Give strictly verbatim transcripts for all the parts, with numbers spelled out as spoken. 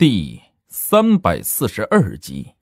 第三百四十二集。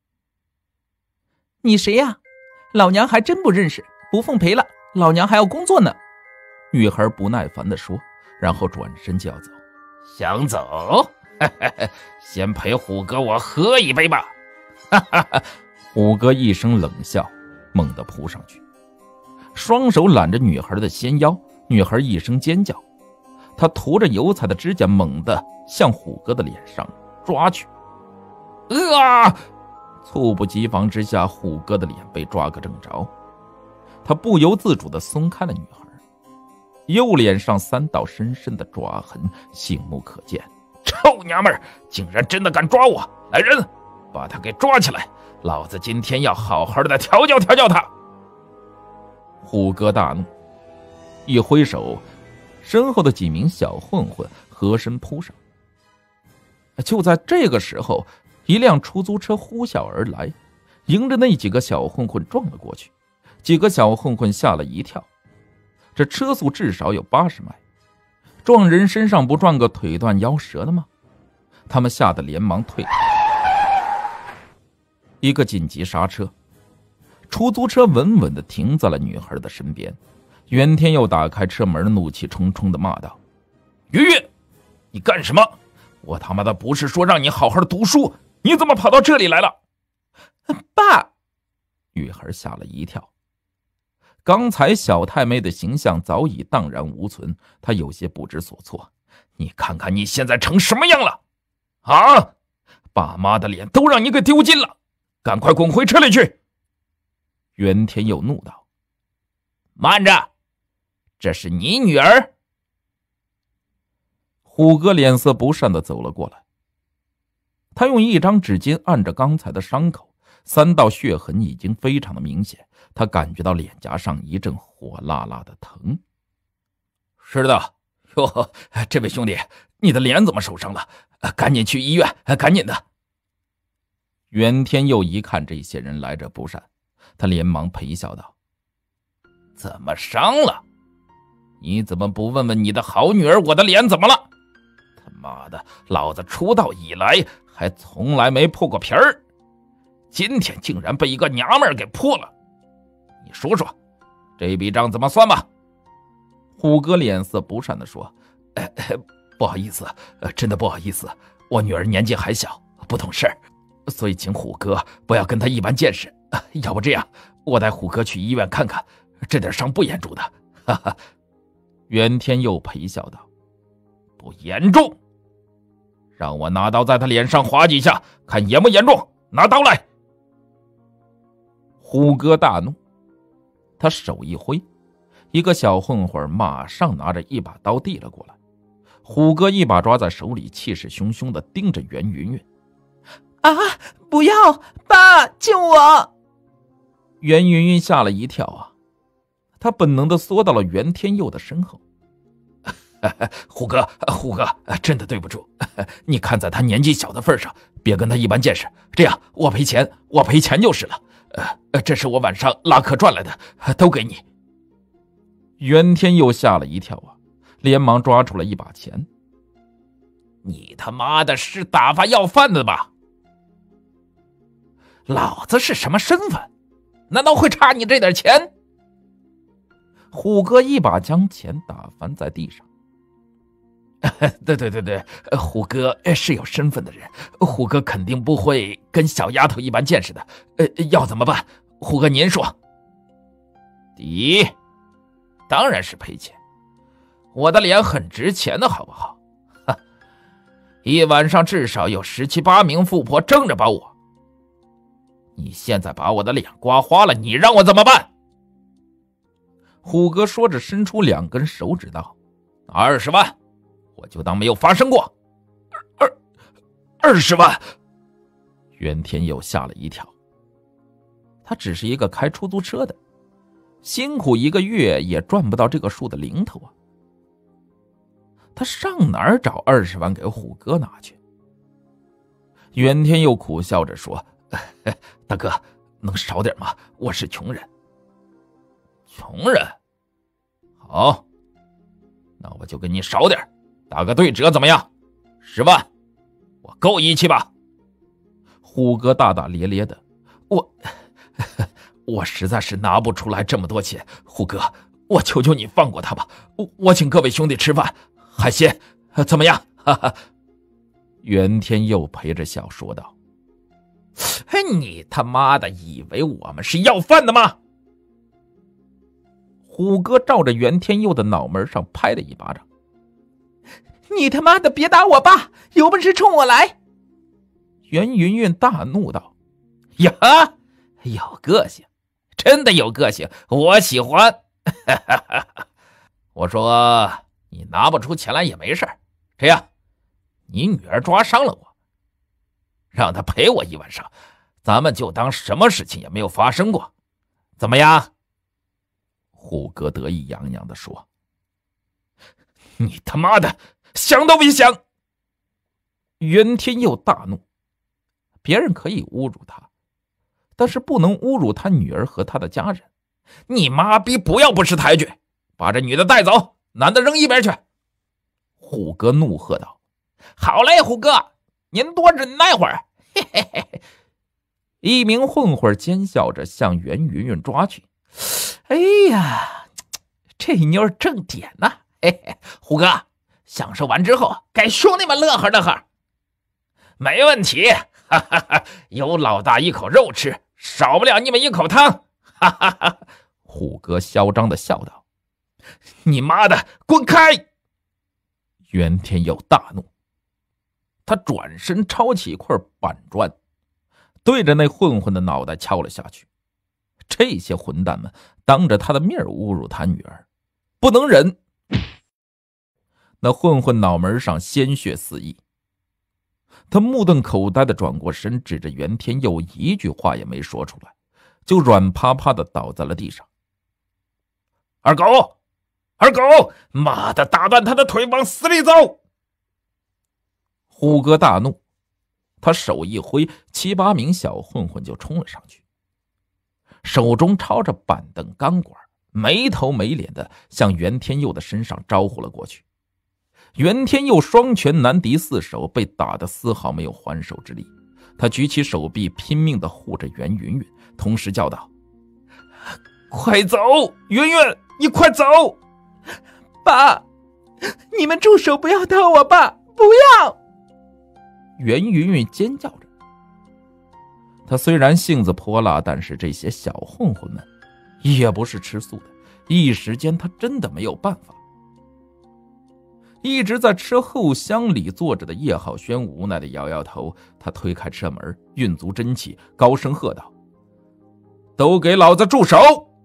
你谁呀？老娘还真不认识，不奉陪了，老娘还要工作呢。 女孩不耐烦地说，然后转身就要走。 想走？先陪虎哥我喝一杯吧。 虎哥一声冷笑，猛地扑上去，双手揽着女孩的纤腰，女孩一声尖叫，他涂着油彩的指甲猛地向虎哥的脸上抓去。啊！猝不及防之下，虎哥的脸被抓个正着，他不由自主地松开了女孩，右脸上三道深深的抓痕醒目可见。 臭娘们儿，竟然真的敢抓我！来人，把他给抓起来，老子今天要好好的调教调教他。 虎哥大怒，一挥手，身后的几名小混混合身扑上。就在这个时候，一辆出租车呼啸而来，迎着那几个小混混撞了过去。几个小混混吓了一跳，这车速至少有八十迈，撞人身上不撞个腿断腰折的吗？他们吓得连忙退。一个紧急刹车，出租车稳稳地停在了女孩的身边。袁天佑打开车门，怒气冲冲地骂道： 云云，你干什么？我他妈的不是说让你好好的读书，你怎么跑到这里来了？ 爸！ 女孩吓了一跳，刚才小太妹的形象早已荡然无存，她有些不知所措。 你看看你现在成什么样了啊！爸妈的脸都让你给丢尽了，赶快滚回车里去！ 袁天佑怒道。 慢着，这是你女儿？ 虎哥脸色不善地走了过来，他用一张纸巾按着刚才的伤口，三道血痕已经非常的明显，他感觉到脸颊上一阵火辣辣的疼。 是的，哟，这位兄弟，你的脸怎么受伤了？赶紧去医院，赶紧的。 袁天佑一看这些人来者不善，他连忙陪笑道： 怎么伤了？你怎么不问问你的好女儿我的脸怎么了？他妈的，老子出道以来还从来没破过皮儿，今天竟然被一个娘们儿给破了。你说说，这笔账怎么算吧？ 虎哥脸色不善地说： 哎哎，不好意思，真的不好意思，我女儿年纪还小，不懂事儿，所以请虎哥不要跟她一般见识。要不这样，我带虎哥去医院看看，这点伤不严重的。哈哈。 袁天佑陪笑道： 不严重，让我拿刀在他脸上划几下，看严不严重。拿刀来！ 虎哥大怒，他手一挥，一个小混混马上拿着一把刀递了过来。虎哥一把抓在手里，气势汹汹地盯着袁云云。 啊！不要！爸，救我！ 袁云云吓了一跳啊，他本能地缩到了袁天佑的身后。 虎哥，虎哥，真的对不住，你看在他年纪小的份上，别跟他一般见识。这样，我赔钱，我赔钱就是了。呃，这是我晚上拉客赚来的，都给你。 袁天佑吓了一跳啊，连忙抓出了一把钱。 你他妈的是打发要饭的吧？老子是什么身份？难道会差你这点钱？ 虎哥一把将钱打翻在地上。 对对对对，虎哥是有身份的人，虎哥肯定不会跟小丫头一般见识的。呃，要怎么办？虎哥您说。第一，当然是赔钱。我的脸很值钱的，好不好？哈，一晚上至少有十七八名富婆争着包我。你现在把我的脸刮花了，你让我怎么办？ 虎哥说着伸出两根手指道： 二十万，我就当没有发生过。二二十万！ 袁天佑吓了一跳，他只是一个开出租车的，辛苦一个月也赚不到这个数的零头啊，他上哪儿找二十万给虎哥拿去？袁天佑苦笑着说： 大哥，能少点吗？我是穷人。穷人？好，那我就给你少点，打个对折怎么样？十万，我够义气吧？ 虎哥大大咧咧的， 我我实在是拿不出来这么多钱，虎哥，我求求你放过他吧，我我请各位兄弟吃饭，海鲜怎么样？哈哈。 袁天佑陪着笑说道：“ 你他妈的以为我们是要饭的吗？” 虎哥照着袁天佑的脑门上拍了一巴掌：“ 你他妈的别打我爸，有本事冲我来！” 袁云云大怒道：“ 呀，有个性，真的有个性，我喜欢。我说你拿不出钱来也没事，这样，你女儿抓伤了我，让她陪我一晚上，咱们就当什么事情也没有发生过，怎么样？” 虎哥得意洋洋地说：“ 你他妈的想都别想！” 袁天佑大怒，别人可以侮辱他，但是不能侮辱他女儿和他的家人。 你妈逼不要不识抬举，把这女的带走，男的扔一边去！ 虎哥怒喝道：“ 好嘞，虎哥，您多忍耐会儿。”嘿嘿嘿。 一名混混奸笑着向袁云云抓去。 哎呀，这妞正点呢！嘿嘿，虎哥，享受完之后，给兄弟们乐呵乐呵。 没问题，哈哈哈！有老大一口肉吃，少不了你们一口汤，哈哈哈！ 虎哥嚣张的笑道：“ 你妈的，滚开！” 袁天佑大怒，他转身抄起一块板砖，对着那混混的脑袋敲了下去。这些混蛋们当着他的面侮辱他女儿，不能忍。那混混脑门上鲜血四溢，他目瞪口呆的转过身，指着袁天佑，一句话也没说出来，就软趴趴的倒在了地上。 二狗，二狗，妈的，打断他的腿，往死里走！ 虎哥大怒，他手一挥，七八名小混混就冲了上去，手中抄着板凳钢管，没头没脸的向袁天佑的身上招呼了过去。袁天佑双拳难敌四手，被打得丝毫没有还手之力。他举起手臂，拼命地护着袁云云，同时叫道：“ 快走，云云，你快走！ 爸，你们住手，不要打我爸，不要！” 袁云云尖叫着。他虽然性子泼辣，但是这些小混混们也不是吃素的，一时间他真的没有办法。一直在车后厢里坐着的叶浩轩无奈的摇摇头，他推开车门，运足真气，高声喝道：“都给老子住手！”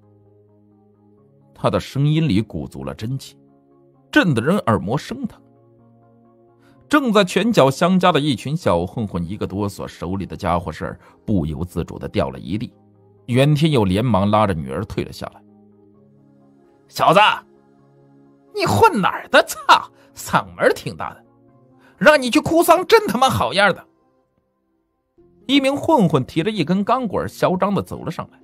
他的声音里鼓足了真气，震得人耳膜生疼。正在拳脚相加的一群小混混一个哆嗦，手里的家伙事儿不由自主地掉了一地。袁天佑连忙拉着女儿退了下来：“ 小子，你混哪儿的？操，嗓门挺大的，让你去哭丧真他妈好样的！” 一名混混提着一根钢管，嚣张地走了上来。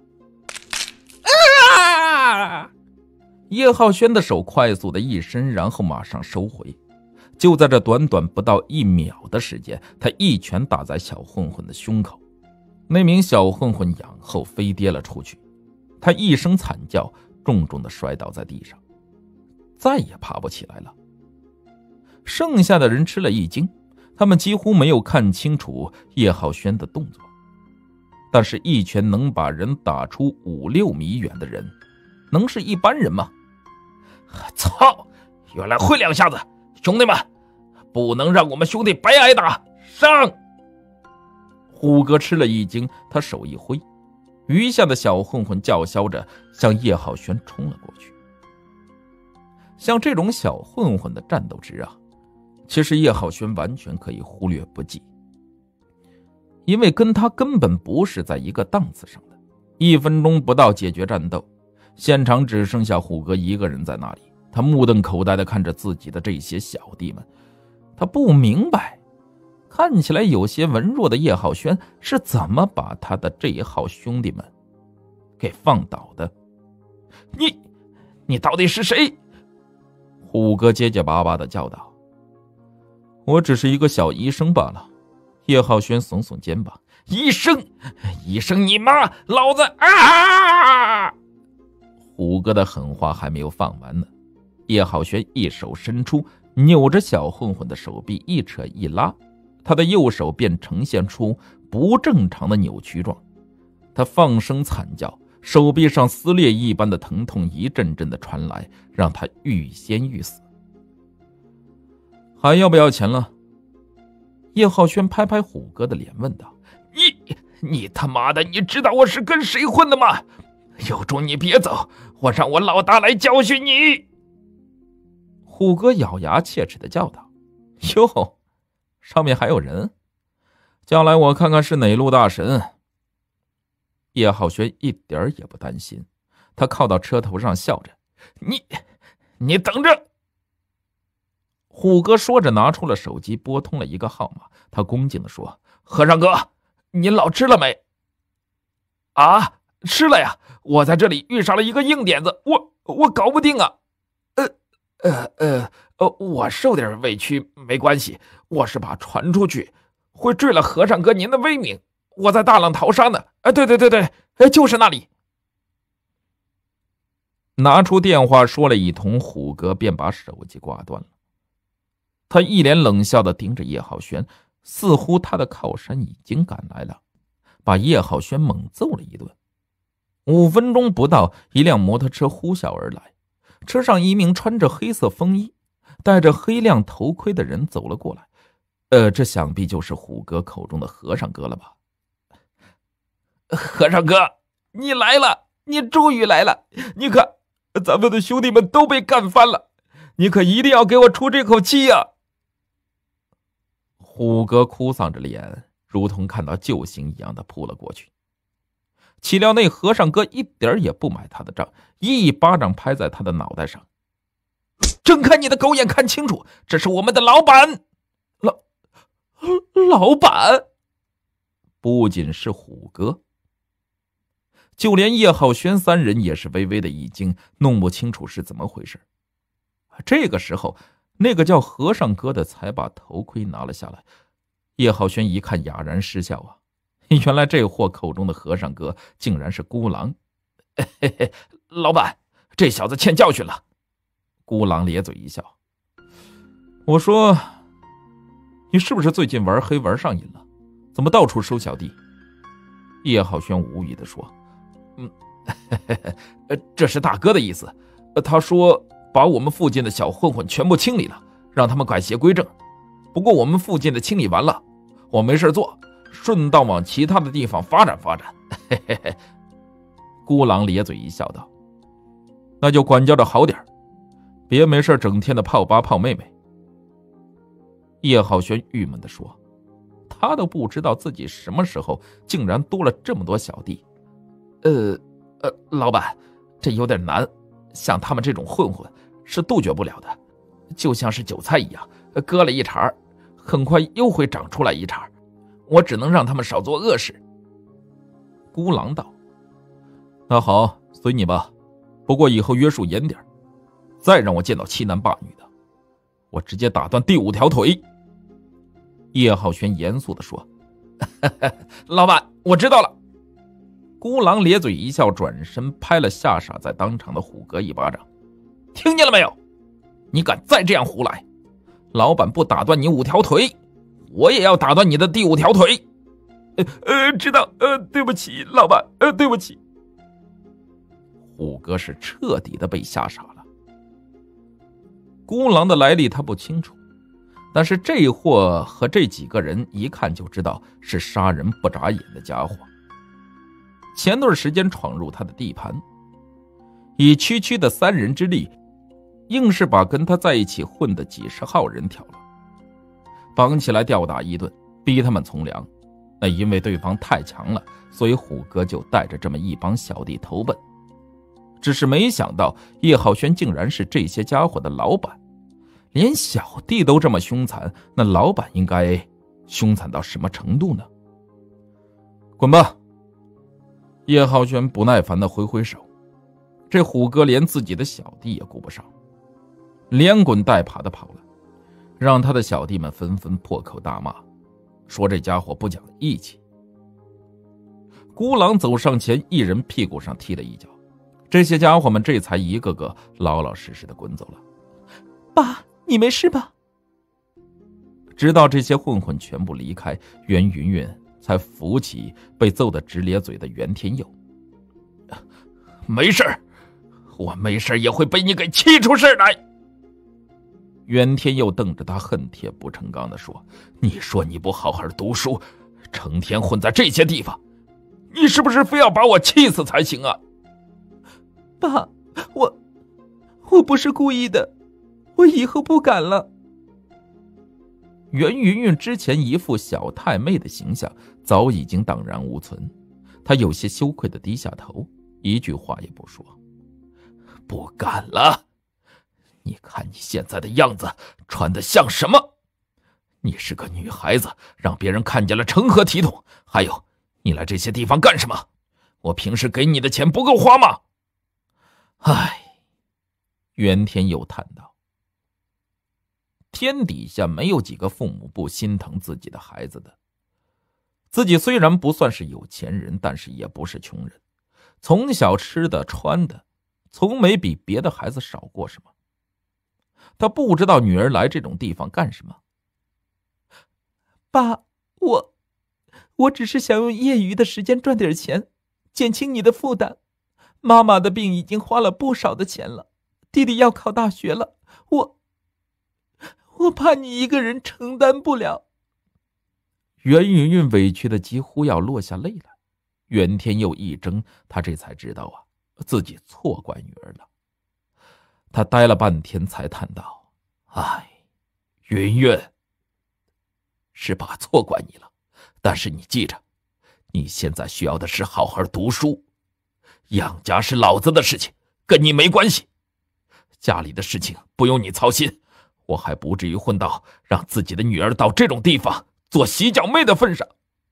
啊！ 叶浩轩的手快速的一伸，然后马上收回。就在这短短不到一秒的时间，他一拳打在小混混的胸口，那名小混混仰后飞跌了出去，他一声惨叫，重重地摔倒在地上，再也爬不起来了。剩下的人吃了一惊，他们几乎没有看清楚叶浩轩的动作，但是一拳能把人打出五六米远的人，能是一般人吗？ 操，原来会两下子！兄弟们，不能让我们兄弟白挨打！上！ 虎哥吃了一惊，他手一挥，余下的小混混叫嚣着向叶浩轩冲了过去。像这种小混混的战斗值啊，其实叶浩轩完全可以忽略不计，因为跟他根本不是在一个档次上的。一分钟不到解决战斗，现场只剩下虎哥一个人在那里。他目瞪口呆地看着自己的这些小弟们，他不明白，看起来有些文弱的叶浩轩是怎么把他的这一号兄弟们给放倒的。 你，你到底是谁？ 虎哥结结巴巴地叫道：“我只是一个小医生罢了， 叶浩轩耸耸肩膀， 医生，医生你妈，老子啊！ 虎哥的狠话还没有放完呢，叶浩轩一手伸出，扭着小混混的手臂一扯一拉，他的右手便呈现出不正常的扭曲状。他放声惨叫，手臂上撕裂一般的疼痛一阵阵的传来，让他欲仙欲死。还要不要钱了？叶浩轩拍拍虎哥的脸问道。 你你他妈的，你知道我是跟谁混的吗？有种你别走，我让我老大来教训你！ 虎哥咬牙切齿地叫道。哟，上面还有人？叫来我看看是哪路大神。叶浩轩一点也不担心，他靠到车头上笑着。 你你等着！ 虎哥说着拿出了手机，拨通了一个号码。他恭敬地说： 和尚哥，您老吃了没？啊，吃了呀！我在这里遇上了一个硬点子，我我搞不定啊！呃呃呃呃，我受点委屈没关系，我是怕传出去会坠了和尚哥您的威名。我在大浪淘沙呢，哎，对对对对，就是那里。 拿出电话说了一通，虎哥便把手机挂断了。他一脸冷笑地盯着叶浩轩，似乎他的靠山已经赶来了，把叶浩轩猛揍了一顿。五分钟不到，一辆摩托车呼啸而来，车上一名穿着黑色风衣、戴着黑亮头盔的人走了过来。呃，这想必就是虎哥口中的和尚哥了吧？ 和尚哥，你来了，你终于来了！你看，咱们的兄弟们都被干翻了，你可一定要给我出这口气呀！ 虎哥哭丧着脸，如同看到救星一样的扑了过去。岂料那和尚哥一点也不买他的账，一巴掌拍在他的脑袋上。 睁开你的狗眼看清楚，这是我们的老板！老老板！ 不仅是虎哥，就连叶浩轩三人也是微微的一惊，弄不清楚是怎么回事。这个时候，那个叫和尚哥的才把头盔拿了下来。叶浩轩一看哑然失笑啊，原来这货口中的和尚哥竟然是孤狼。 嘿嘿，老板，这小子欠教训了。 孤狼咧嘴一笑。我说，你是不是最近玩黑玩上瘾了？怎么到处收小弟？叶浩轩无语地说。 嗯，这是大哥的意思。他说把我们附近的小混混全部清理了，让他们改邪归正。不过我们附近的清理完了，我没事做，顺道往其他的地方发展发展。嘿嘿嘿。 孤狼咧嘴一笑道：那就管教着好点，别没事整天的泡爸泡妹妹。叶浩轩郁闷地说，他都不知道自己什么时候竟然多了这么多小弟。 呃呃，老板，这有点难，像他们这种混混是杜绝不了的，就像是韭菜一样，割了一茬，很快又会长出来一茬，我只能让他们少做恶事。 孤狼道：那好，随你吧，不过以后约束严点，再让我见到欺男霸女的，我直接打断第五条腿。叶浩轩严肃地说。 老板，我知道了。 孤狼咧嘴一笑，转身拍了吓傻在当场的虎哥一巴掌。 听见了没有？你敢再这样胡来，老板不打断你五条腿，我也要打断你的第五条腿。呃呃，知道，呃，对不起，老板，呃，对不起。 虎哥是彻底的被吓傻了。孤狼的来历他不清楚，但是这货和这几个人一看就知道是杀人不眨眼的家伙。前段时间闯入他的地盘，以区区的三人之力，硬是把跟他在一起混的几十号人挑了，绑起来吊打一顿，逼他们从良。那因为对方太强了，所以虎哥就带着这么一帮小弟投奔。只是没想到叶浩轩竟然是这些家伙的老板，连小弟都这么凶残，那老板应该凶残到什么程度呢？滚吧！叶浩轩不耐烦地挥挥手，这虎哥连自己的小弟也顾不上，连滚带爬地跑了，让他的小弟们纷纷破口大骂， 说这家伙不讲义气。孤狼走上前，一人屁股上踢了一脚，这些家伙们这才一个个老老实实的滚走了。 爸，你没事吧？ 直到这些混混全部离开，袁云云才扶起被揍得直咧嘴的袁天佑。 没事，我没事也会被你给气出事来。 袁天佑瞪着他，恨铁不成钢地说：你说你不好好读书，成天混在这些地方，你是不是非要把我气死才行啊？ 爸，我我不是故意的，我以后不敢了。 袁云云之前一副小太妹的形象早已经荡然无存，她有些羞愧地低下头，一句话也不说。不敢了？你看你现在的样子，穿得像什么？你是个女孩子，让别人看见了成何体统？还有，你来这些地方干什么？我平时给你的钱不够花吗？唉，袁天佑叹道。天底下没有几个父母不心疼自己的孩子的。自己虽然不算是有钱人，但是也不是穷人，从小吃的穿的从没比别的孩子少过什么。他不知道女儿来这种地方干什么。 爸，我我只是想用业余的时间赚点钱，减轻你的负担。妈妈的病已经花了不少的钱了，弟弟要考大学了，我我怕你一个人承担不了。 袁云云委屈的几乎要落下泪来。袁天佑一怔，他这才知道啊，自己错怪女儿了。他呆了半天才叹道：唉，云云，是爸错怪你了，但是你记着，你现在需要的是好好读书，养家是老子的事情，跟你没关系。家里的事情不用你操心，我还不至于混到让自己的女儿到这种地方做洗脚妹的份上。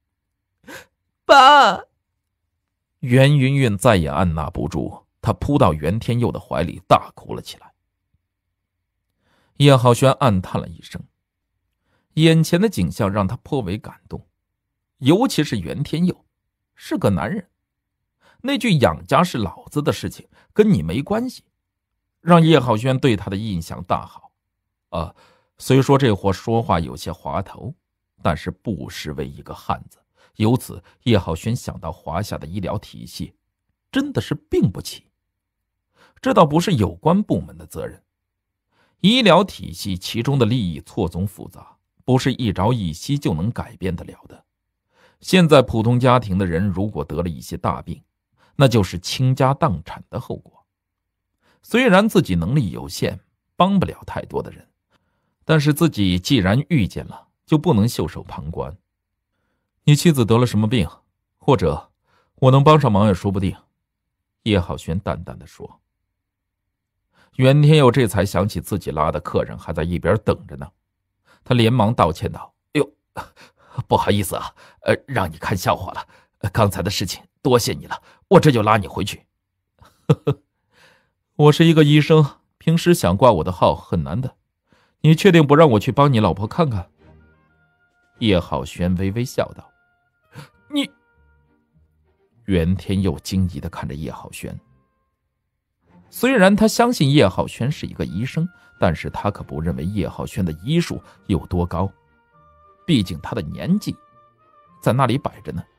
爸！ 袁云云再也按捺不住，她扑到袁天佑的怀里大哭了起来。叶浩轩暗叹了一声，眼前的景象让他颇为感动，尤其是袁天佑是个男人，那句养家是老子的事情跟你没关系，让叶浩轩对他的印象大好。啊，虽说这货说话有些滑头，但是不失为一个汉子。由此叶浩轩想到华夏的医疗体系真的是病不起，这倒不是有关部门的责任。医疗体系其中的利益错综复杂，不是一朝一夕就能改变得了的。现在普通家庭的人如果得了一些大病，那就是倾家荡产的后果。虽然自己能力有限，帮不了太多的人，但是自己既然遇见了，就不能袖手旁观。你妻子得了什么病，或者我能帮上忙也说不定。叶浩轩淡淡的说。袁天佑这才想起自己拉的客人还在一边等着呢，他连忙道歉道：哎呦，不好意思啊，呃，让你看笑话了，刚才的事情多谢你了，我这就拉你回去。呵呵，我是一个医生，平时想挂我的号很难的，你确定不让我去帮你老婆看看？叶浩轩微微笑道。你……袁天佑惊疑地看着叶浩轩。虽然他相信叶浩轩是一个医生，但是他可不认为叶浩轩的医术有多高，毕竟他的年纪在那里摆着呢。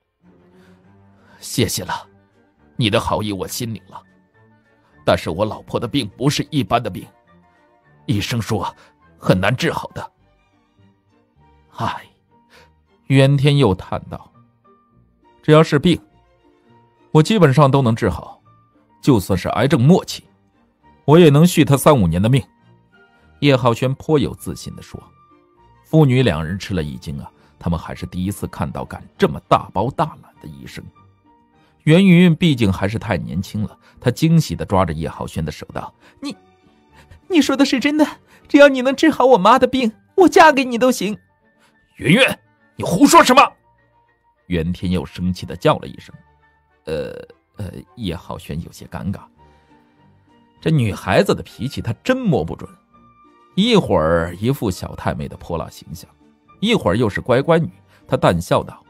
谢谢了，你的好意我心领了，但是我老婆的病不是一般的病，医生说很难治好的。唉，袁天佑叹道，只要是病，我基本上都能治好。就算是癌症末期，我也能续他三五年的命。叶浩轩颇有自信地说。父女两人吃了一惊啊，他们还是第一次看到敢这么大包大揽的医生。袁云云毕竟还是太年轻了，她惊喜地抓着叶浩轩的手道： 你你说的是真的，只要你能治好我妈的病，我嫁给你都行。 云云，你胡说什么？ 袁天佑生气地叫了一声。呃呃，叶浩轩有些尴尬，这女孩子的脾气他真摸不准，一会儿一副小太妹的泼辣形象， 一会儿又是乖乖女，他淡笑道：“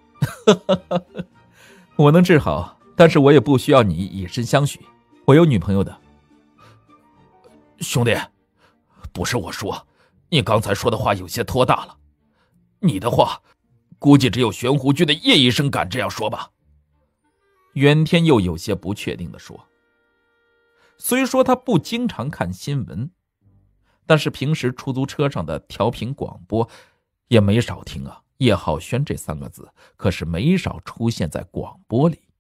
我能治好，但是我也不需要你以身相许，我有女朋友的。” 兄弟，不是我说，你刚才说的话有些拖大了。你的话，估计只有玄狐居的叶医生敢这样说吧？ 袁天佑有些不确定地说。虽说他不经常看新闻，但是平时出租车上的调频广播也没少听啊。叶浩轩这三个字可是没少出现在广播里。